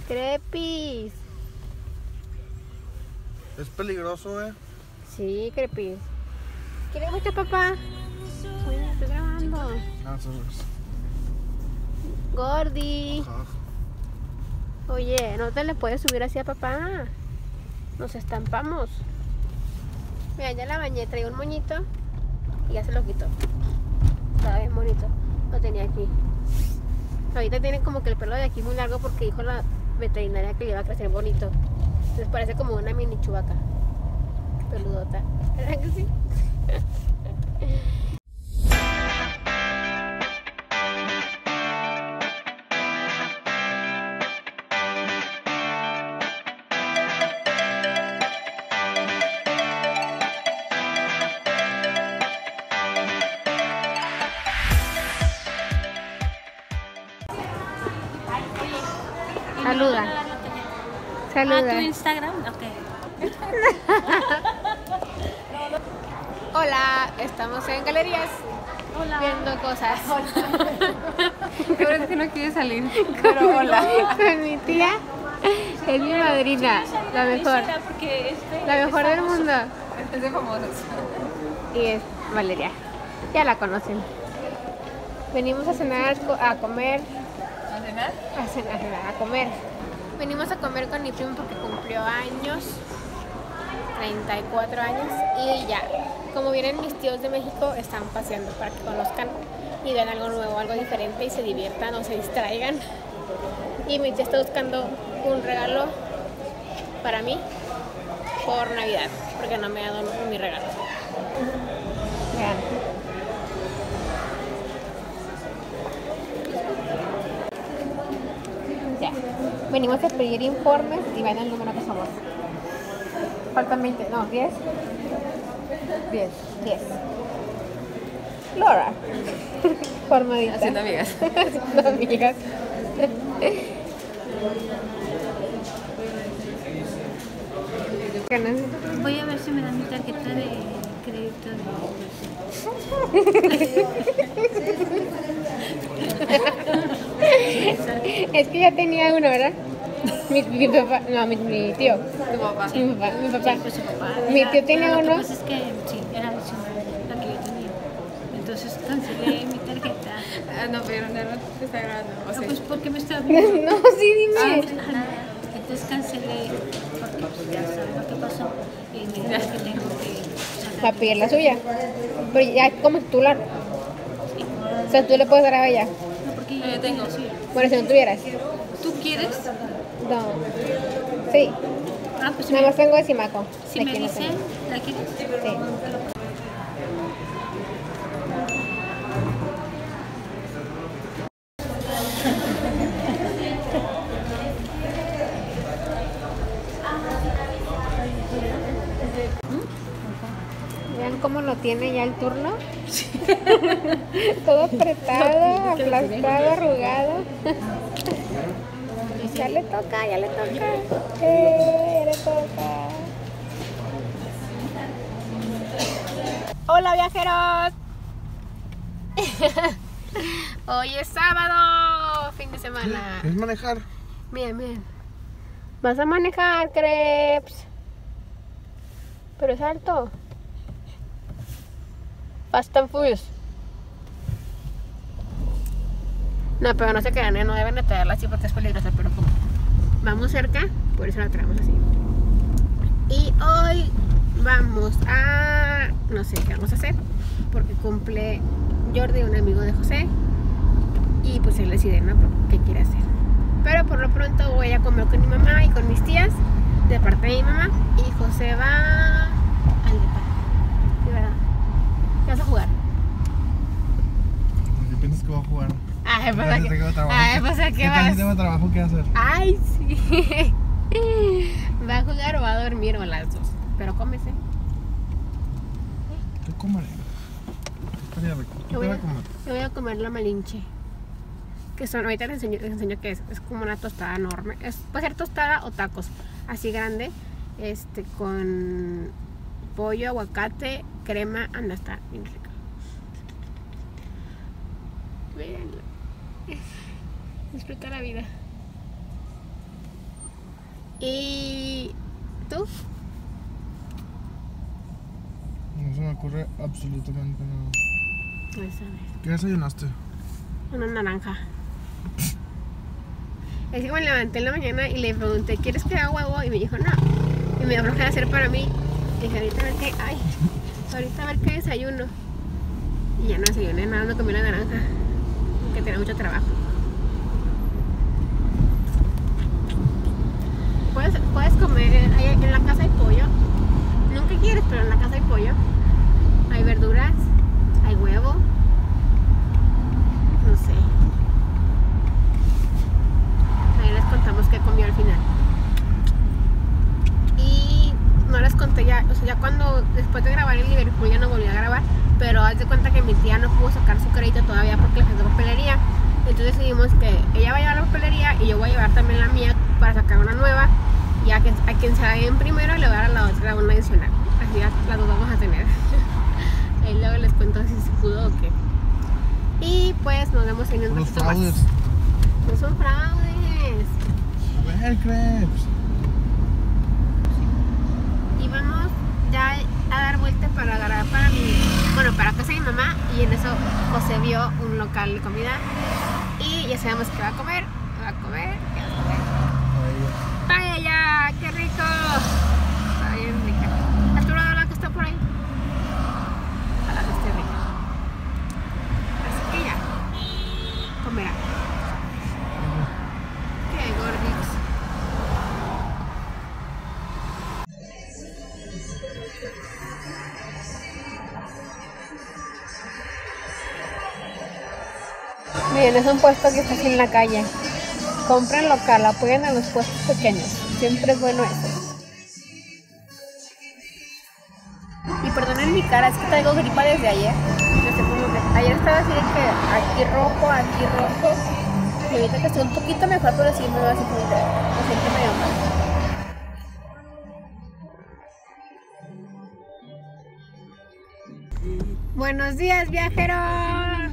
Crepis. Es peligroso, Sí, Crepis. ¿Quieres mucho, papá? Bueno, estoy grabando. Gordi. Oye, ¿no te le puedes subir así a papá? Nos estampamos. Mira, ya la bañé, traía un moñito y ya se lo quitó. Estaba bien bonito. Lo tenía aquí. Ahorita tiene como que el pelo de aquí muy largo porque dijo la veterinaria que le iba a crecer bonito. Entonces parece como una mini chubaca. Peludota. ¿Verdad que sí? Saluda. Saluda. ¿Tu Instagram? Ok. Hola, estamos en galerías. Hola. Viendo cosas. Pero es que no quiere salir. Pero hola. Con mi tía. Es mi madrina. La mejor. La mejor del mundo. Es de famosos. Y es Valeria. Ya la conocen. Venimos a cenar, a comer. ¿A cenar? A comer. Venimos a comer con mi primo porque cumplió años. 34 años. Y ya. Como vienen mis tíos de México, están paseando para que conozcan y vean algo nuevo, algo diferente y se diviertan o se distraigan. Y mi tía está buscando un regalo para mí por Navidad, porque no me ha dado mi regalo. Vean. Ya. Venimos a pedir informes y vean el número que somos. Faltan 20, no, 10. 10. Laura. Formadita. Haciendo amigas. Haciendo amigas. Voy a ver si me dan mi tarjeta de crédito Es que ya tenía uno, ¿verdad? Mi papá, no, mi tío. Tu papá. Mi papá. Pues su papá. Mi tío tenía Lo uno. que pasa es que sí, era la que yo tenía. Entonces cancelé mi tarjeta. No, pero no te está grabando. Ah, pues porque me está viendo. No, sí, dime. Entonces cancelé porque pues, ya sabes lo que pasó. Y me dijo que tengo que sacar. Va a pedir la suya. Pero ya como titular. O sea, tú le puedes dar a ella. No, porque yo tengo. Sí. Bueno, si no tuvieras. ¿Tú quieres? No. Sí. Ah, pues Nada más tengo de Simaco. si De me aquí no dicen, tengo. ¿la quieres? Sí. Vean cómo lo tiene ya el turno. Todo apretado, aplastado, arrugado. Ya le toca, ya le toca. Ya le toca. Hola, viajeros. Hoy es sábado, fin de semana. Es manejar. Bien, bien. Vas a manejar, Crepes. Pero es alto. Fast and Furious. No, pero no se crean, no deben de traerla así porque es peligrosa, pero como vamos cerca, por eso la traemos así. Y hoy vamos a... no sé qué vamos a hacer, porque cumple Jordi, un amigo de José, y pues él decide, ¿no? ¿Qué quiere hacer? Pero por lo pronto voy a comer con mi mamá y con mis tías, de parte de mi mamá, y José va al depa. ¿Sí, verdad? ¿Qué vas a jugar? ¿Qué piensas que voy a jugar? Ay, pues ¿a qué vas? Tengo trabajo que hacer. Ay, sí. ¿Va a jugar o va a dormir o las dos? Pero cómese. ¿Qué comeré? Estaría rico. ¿Qué te voy a comer? Yo voy a comer la Malinche. Que son, ahorita les enseño qué es. Es como una tostada enorme. Puede ser tostada o tacos. Así grande. Con pollo, aguacate, crema. Anda, está bien rica. Véanlo. Disfruta la vida. ¿Y tú? No se me ocurre absolutamente nada. Pues a ver. ¿Qué desayunaste? Una naranja. Es que me levanté en la mañana y le pregunté, ¿quieres que haga huevo? Y me dijo, no. Y me dio flojera hacer para mí. Y dije, ahorita a ver qué desayuno. Y ya no desayuné nada, no comí la naranja. Porque tenía mucho trabajo. Puedes comer, en la casa hay pollo. Nunca quieres, pero en la casa hay pollo. Hay verduras, hay huevo. No sé. Ahí les contamos qué comió al final. Y no les conté ya, o sea, ya cuando después de grabar en Liverpool ya no volví a grabar, pero haz de cuenta que mi tía no pudo sacar su crédito todavía porque le faltó papelería. Entonces decidimos que ella va a llevar la papelería y yo voy a llevar también la mía para sacar una nueva. Y a quien se la den primero le voy a dar a la otra una adicional. Así las dos vamos a tener. Ahí luego les cuento si se pudo o qué. Y pues nos vemos en un Los ratito más. fraudes. No son fraudes. A ver, crepes. Y vamos ya a dar vuelta para grabar para casa de mi mamá. Y en eso José vio un local de comida. Y ya sabemos que va a comer. Va a comer. ¿Qué va a comer? ¡Paella! ¡Qué rico! Está bien rica. ¿Has probado la que está por ahí? Ojalá que esté rica. Así que ya. Comerá. ¡Qué gordix! Miren, es un puesto que está aquí en la calle. Compren local, apoyen a los puestos pequeños. Siempre es bueno eso. Y perdonen mi cara, es que traigo gripa desde ayer. Ayer estaba así de que aquí rojo. Y ahorita que estoy un poquito mejor, pero sí me veo así como que me siento medio mal. Buenos días, viajeros.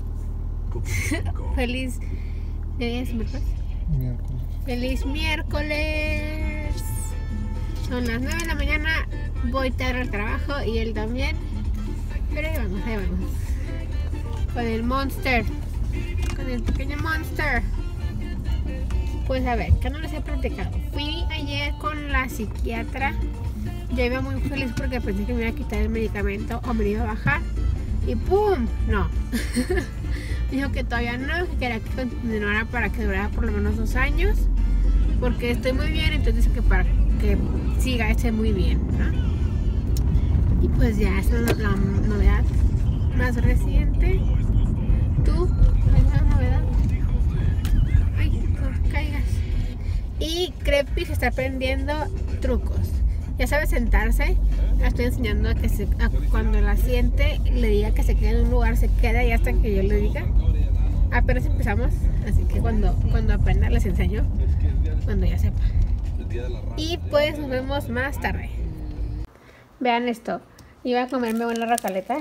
Feliz. ¿Es miércoles? Miércoles. Feliz miércoles. Son las 9 de la mañana. Voy tarde al trabajo y él también. Pero ahí vamos. Con el Monster. Con el pequeño Monster. Pues a ver, ¿qué no les he platicado? Fui ayer con la psiquiatra. Yo iba muy feliz porque pensé que me iba a quitar el medicamento o me iba a bajar. Y ¡pum! No. Dijo que todavía no, que quería que continuara para que durara por lo menos 2 años. Porque estoy muy bien, entonces que para que siga esté muy bien, ¿no? Y pues ya, esa es la novedad más reciente. ¿Tú? ¿Alguna novedad? Ay, no caigas. Y Creepy se está aprendiendo trucos. Ya sabe sentarse. La estoy enseñando a que cuando la siente, le diga que se quede en un lugar, se queda y hasta que yo le diga. Apenas empezamos, así que cuando aprenda les enseño, cuando ya sepa. Y pues nos vemos más tarde. Vean esto, iba a comerme una rocaleta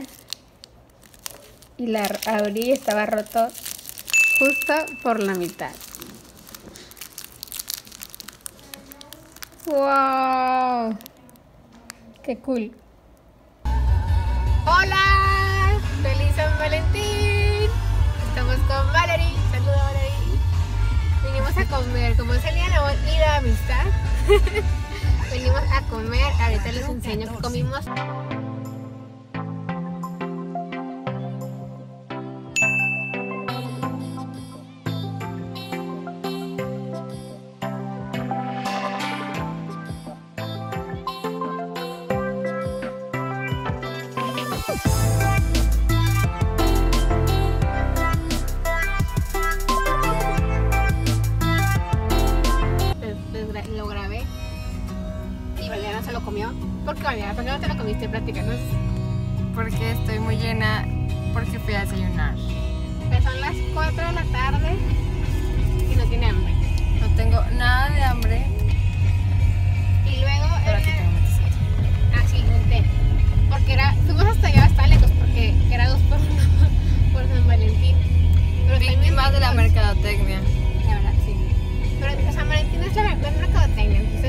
y la abrí y estaba roto justo por la mitad. ¡Wow! ¡Qué cool! ¡Hola! ¡Feliz San Valentín! Estamos con Valerie. Saluda, Valerie. Vinimos a comer. Como es el día de la amistad, venimos a comer. Ahorita les enseño qué comimos. Lo grabé y Valeria se lo comió. ¿Por qué, Valeria? ¿Por qué no te lo comiste? Platícanos. Porque estoy muy llena, porque fui a desayunar. Pues son las 4 de la tarde y no tiene hambre. No tengo nada de hambre. Y luego Pero aquí tengo un sí, un té. Porque fuimos hasta allá, hasta lejos, porque era 2 por 1 por San Valentín. Pero víctimas de la mercadotecnia. La verdad, sí. Pero San Valentín es la mercadotecnia.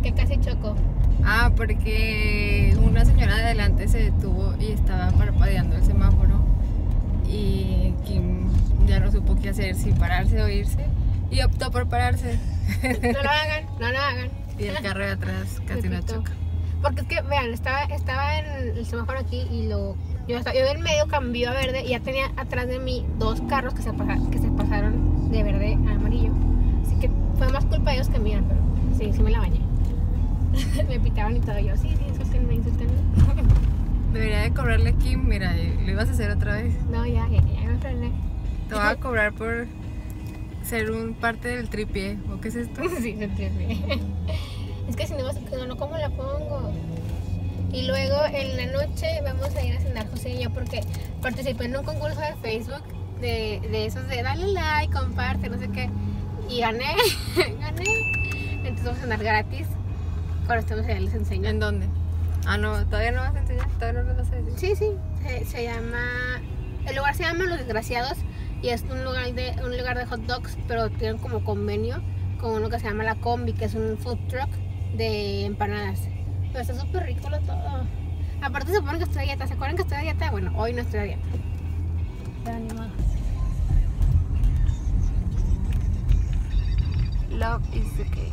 qué casi chocó? Ah, porque una señora de adelante se detuvo y estaba parpadeando el semáforo y Kim ya no supo qué hacer, si pararse o irse, y optó por pararse. No lo hagan, no lo hagan. Y el carro de atrás casi no choca. Porque es que, vean, estaba en el semáforo aquí y yo en medio cambió a verde y ya tenía atrás de mí dos carros que se pasaron de verde a amarillo. Así que fue más culpa de ellos que mía, pero sí me la bañé. Me pitaban y todo, yo, sí, insúltenme. Debería de cobrarle a Kim, mira, lo ibas a hacer otra vez. No, ya me frené. Te voy a cobrar por ser un parte del tripié, ¿o qué es esto? Sí, se entiende. Es que si no, ¿cómo la pongo? Y luego en la noche vamos a ir a cenar José y yo porque participé en un concurso de Facebook de esos de dale like, comparte, no sé qué. Y gané. Entonces vamos a cenar gratis. Cuando estemos allá les enseño. ¿En dónde? Ah, no, todavía no vas a enseñar, todavía no lo vas a decir. Sí, se llama... El lugar se llama Los Desgraciados y es un lugar de hot dogs, pero tienen como convenio con uno que se llama La Combi, que es un food truck de empanadas. Pero está súper rico todo. Aparte se supone que estoy a dieta. ¿Se acuerdan que estoy a dieta? Bueno, hoy no estoy a dieta. Pero ni más. Love is the cake.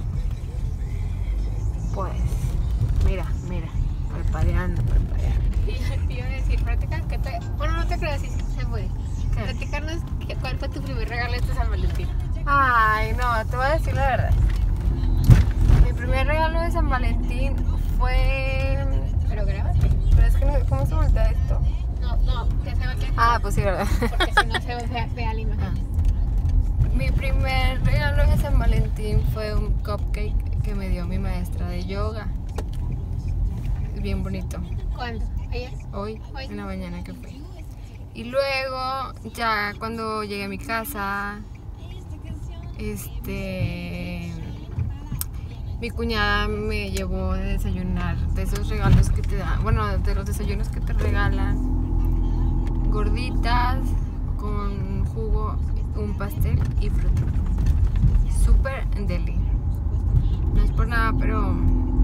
Pues, mira, parpadeando. Y iba a decir, bueno, no te creo, si se puede. Platicarnos cuál fue tu primer regalo de San Valentín. Ay, no, te voy a decir la verdad. Mi primer regalo de San Valentín fue... Pero grábate. Pero es que no, ¿cómo se voltea esto? No, ya se va a quedar. Ah, pues sí, ¿verdad? Porque si no se vea la imagen. Mi primer regalo de San Valentín fue un cupcake que me dio mi maestra de yoga. Bien bonito. ¿Cuándo? ¿Ayer? Hoy, en la mañana que fui. Y luego, ya cuando llegué a mi casa, mi cuñada me llevó de desayunar, de esos regalos que te dan, bueno, de los desayunos que te regalan, gorditas con jugo, un pastel y fruta. Súper deli. No es por nada, pero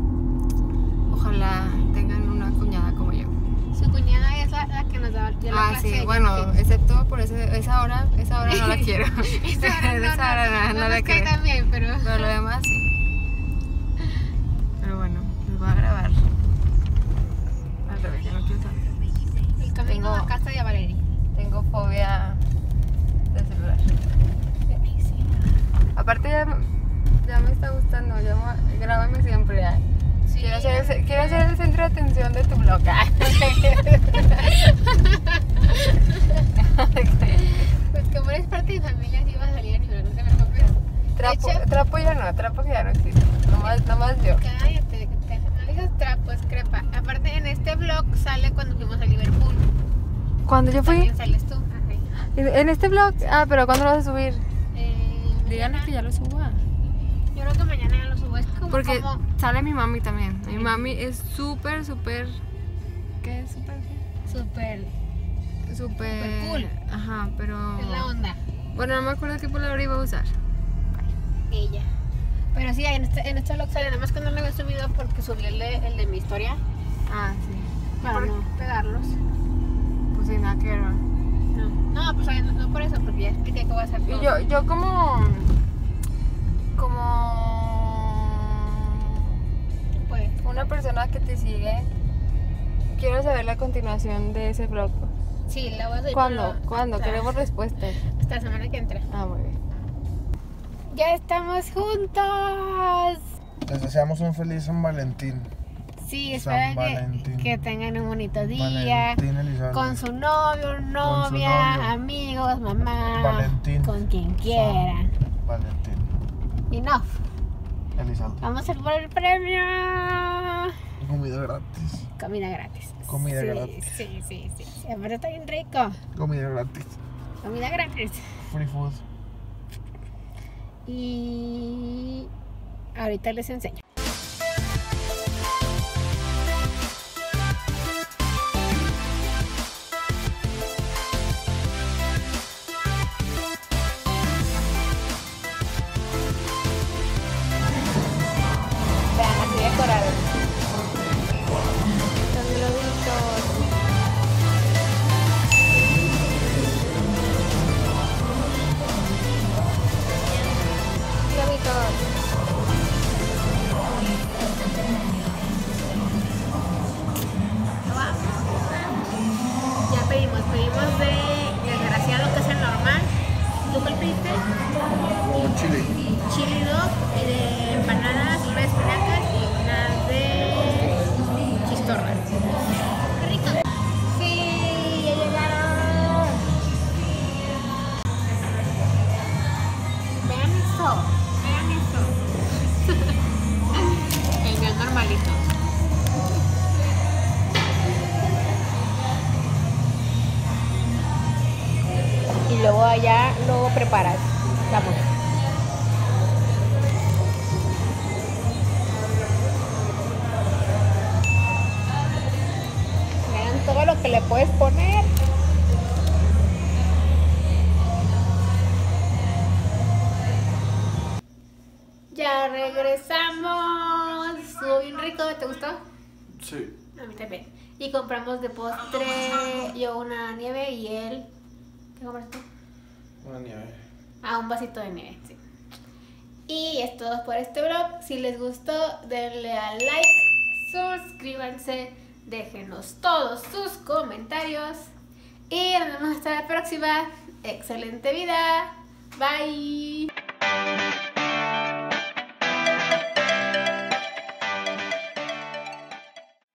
ojalá tengan una cuñada como yo. Su cuñada es la que nos da la clase. Sí, bueno, excepto por esa hora no la quiero. esa hora no la quiero. También, pero lo demás sí. Pero bueno, les voy a grabar. Al revés, ya no quiero saber. El camino a casa de Valeria. Tengo fobia del celular. Aparte ya me está gustando, grábame siempre. Sí. Quiero ser el centro de atención de tu blog. Pues como eres parte de mi familia, sí vas a salir a nivel, no te preocupes. Trapo ya no existe. Nomás yo. Cállate, no digas trapo, es crepa. Aparte en este vlog sale cuando fuimos a Liverpool. ¿Cuándo yo fui? También sales tú. En este vlog, pero ¿cuándo lo vas a subir? Díganle que ya lo suba. Yo creo que mañana ya lo subo. Es porque sale mi mami también. Mi mami es súper. ¿Qué es súper? Súper cool. Ajá, pero. Es la onda. Bueno, no me acuerdo qué palabra iba a usar. Ella. Pero sí, en este vlog sale. Nada más que no lo había subido porque subí el de mi historia. Ah, sí. Para no pegarlos. Pues sí, nada que ver. No, pues no por eso, porque ya expliqué que voy a hacer todo. Y yo como pues una persona que te sigue, quiero saber la continuación de ese vlog. Sí, la voy a subir. ¿Cuándo? Queremos respuestas. Hasta la semana que entra. Ah, muy bien. Ya estamos juntos. Les deseamos un feliz San Valentín. Sí, espero que tengan un bonito día. Elizalde. Con su novio, novia, amigos, mamá. Valentín. Con quien quieran. Valentín. Enough. Elizalde. Vamos a ir por el premio. Comida gratis. Comida gratis. Comida gratis. Sí. Aparte está bien rico. Comida gratis. Comida gratis. Free food. Y ahorita les enseño. tamalitos. Y luego allá lo preparas. Vamos. Vean todo lo que le puedes poner. Ya regresamos. Estuvo bien rico, ¿te gustó? Sí. A mí también. Y compramos de postre yo una nieve y él... ¿Qué compraste? Una nieve. Ah, un vasito de nieve, sí. Y es todo por este vlog. Si les gustó, denle al like, suscríbanse, déjenos todos sus comentarios. Y nos vemos hasta la próxima. Excelente vida. Bye.